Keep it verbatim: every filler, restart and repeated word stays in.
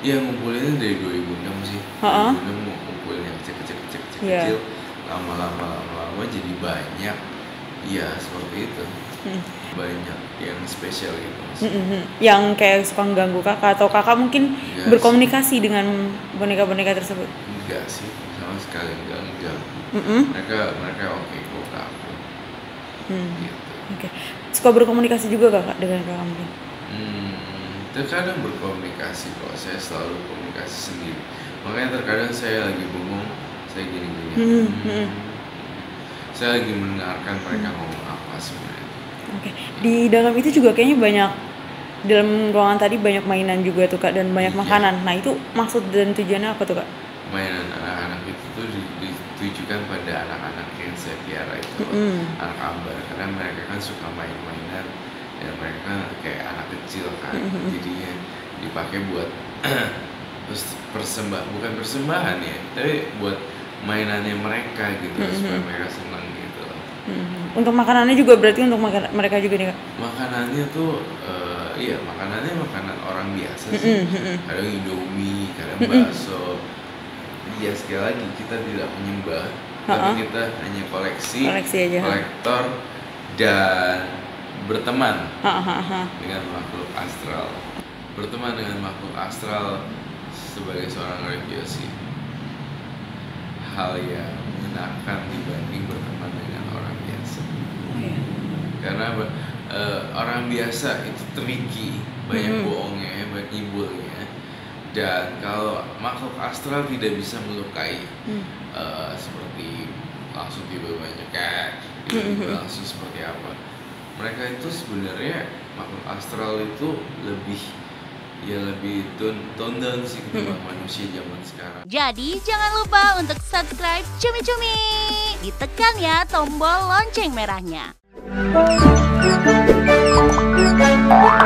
Ya ngumpulinnya dari dua ribu enam sih. Heeh. dua ribu enam mau ngumpulin yang kecil-kecil kecil-kecil Iya. kecil, lama-lama lama-lama jadi banyak. Iya, seperti itu. Hmm. Banyak yang spesial gitu Mas. Mm-mm. Yang kayak suka ganggu kakak atau kakak mungkin Enggak berkomunikasi dengan boneka-boneka tersebut? Enggak sih, sama sekali enggak enggak. Mm-mm. Mereka mereka oke kok ke aku. Hmm. Gitu. Oke. Suka berkomunikasi juga kakak dengan kakak mungkin? Hmm, terkadang berkomunikasi kok, saya selalu komunikasi sendiri. Makanya terkadang saya lagi bengong, saya gini-gini. Hmm, Hmm, hmm. Saya lagi mendengarkan mereka ngomong apa sebenarnya. Oke. Di dalam itu juga kayaknya banyak, dalam ruangan tadi banyak mainan juga tuh kak, dan banyak Iya. makanan. Nah itu maksud dan tujuannya apa tuh kak? Mainan anak-anak itu tuh di- ditujukan pada anak-anak yang saya piara itu loh. Mm-mm. Anak ambar, karena mereka kan suka main-mainan dan mereka kan kayak anak kecil kan, Mm-mm. jadinya dipakai buat pers- persembah bukan persembahan ya, tapi buat mainannya mereka gitu, Mm-mm. supaya mereka senang gitu loh. Hmm. Untuk makanannya juga berarti untuk makan mereka juga nih kak? Makanannya tuh eh, iya makanannya makanan orang biasa sih. Mm-mm. Kadang Indomie, kadang Mm-mm. bakso. Iya, sekali lagi kita tidak menyembah, Ha-ha. tapi kita hanya koleksi, Koleksi aja. kolektor, dan berteman Hahaha. dengan makhluk astral. Berteman dengan makhluk astral sebagai seorang religiosi, hal yang menyenangkan dibanding berteman dengan orang biasa. Oh ya. Karena eh, orang biasa itu tricky, banyak Mm-mm. bohongnya, banyak nyibulnya. Dan kalau makhluk astral tidak bisa melukai, Hmm. eh, seperti langsung tiba-tiba nyekek, tiba-tiba Mm-mm. langsung seperti apa. Mereka itu sebenarnya makhluk astral itu lebih ya lebih tone, tone down sih ketimbang manusia zaman sekarang. Jadi jangan lupa untuk subscribe Cumi Cumi. Ditekan ya tombol lonceng merahnya.